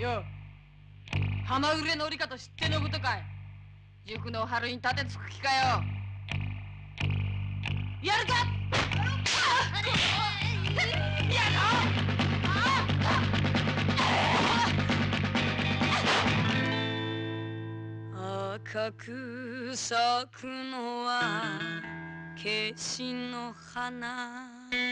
よ、浜暮れの折り方知ってのことかい。塾の春に立てつく気かよ。やるか。やろう。赤く咲くのはケシの花、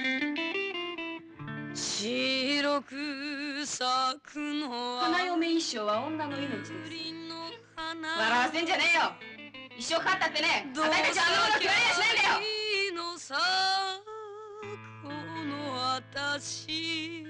白く咲くのは花嫁一生は女の命です。 笑わせんじゃねえよ。一生かかったってね、あたいたちあんなもの嫌いやしないんだよ。のさこの私、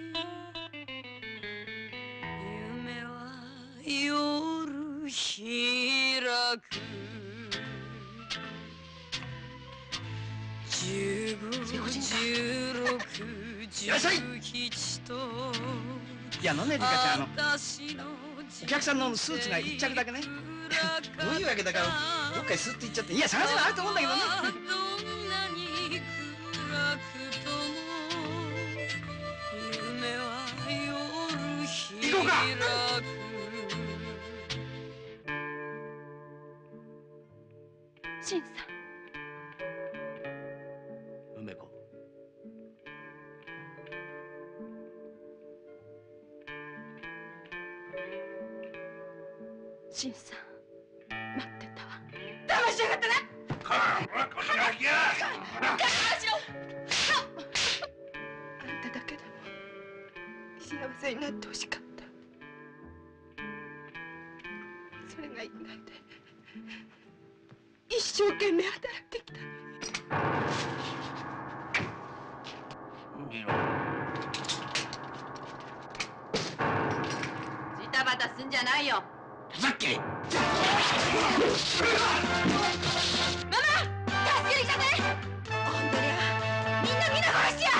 夢は夜開く。15、16、17と。 いやねリカちゃん、お客さんのスーツが一着だけね。どういうわけだかどっかにスッと行っちゃって、いや探せばあると思うんだけどね。行こうか。 新さん。 梅子。 新さん、待ってたわ。 騙しやがったな。 このガキが。 我慢しろ。 あんただけでも幸せになってほしかった。それがいないで一生懸命働いてきたのに。 見ろ。 ジタバタすんじゃないよ。 さっき。 ママ、助けに来たぜ。ほんとにゃ、みんな殺しや。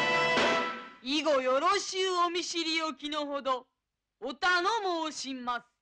以後よろしゅうお見知りおきのほどお頼申します。